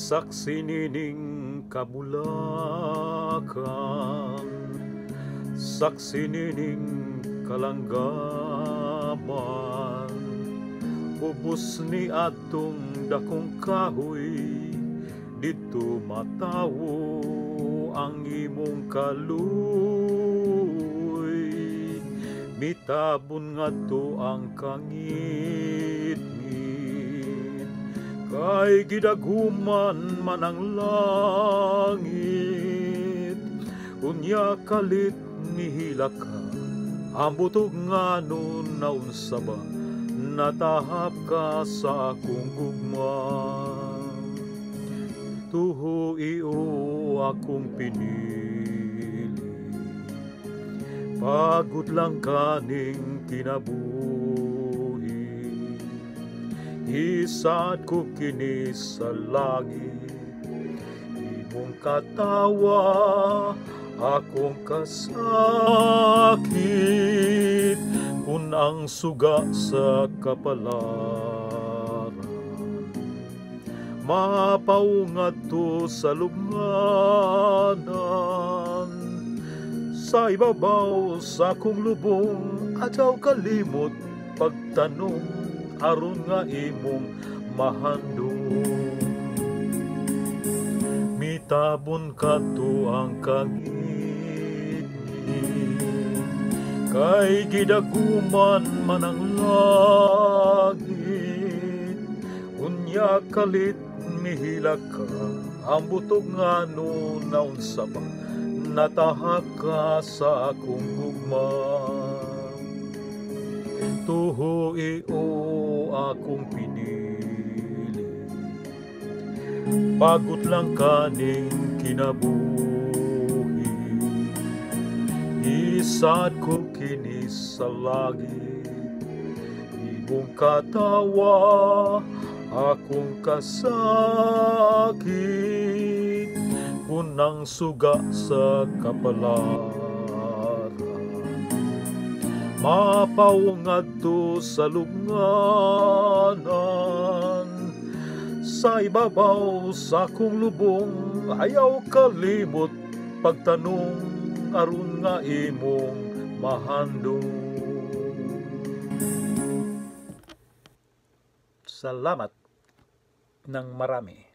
Saksi nining kabulakan, saksi nining kalanggaman, ubos ni atong dakong kahoy, dito matawo ang imong kaluy. Mitabon nga to ang kangit, kay gidaguman man ang langit. Unya kalit nihila ka, ambutog nga nun naunsa ba, natahap ka sa akong gugma. Tuho iyo akong pinili, pagod lang kaning kinabuhi. Isad ko kini sa langit, imong katawa, akong kasakit, kun ang suga sa kapalaran. Mapaungat to sa lubnganan, sa ibabaw sa akong lubong, ataw kalimot pagtanong, aron nga imong mahandong. Mitabon ka to ang kangit, kay gidaguman man ang langit. Unya kalit mihila ka, ang butog nga no naunsa ba, natahak ka sa akong gugma. Tuho iyo akong pinili, pagod lang kaning kinabuhi. Isad ko kini sa langit, imong katawa, akong kasakit, kunang suga sa kapalaran. Mapaungad to sa lubnganan, sa ibabaw sa akong lubong, ayaw kalimot pagtanong, aron nga imong mahandong. Salamat ng marami.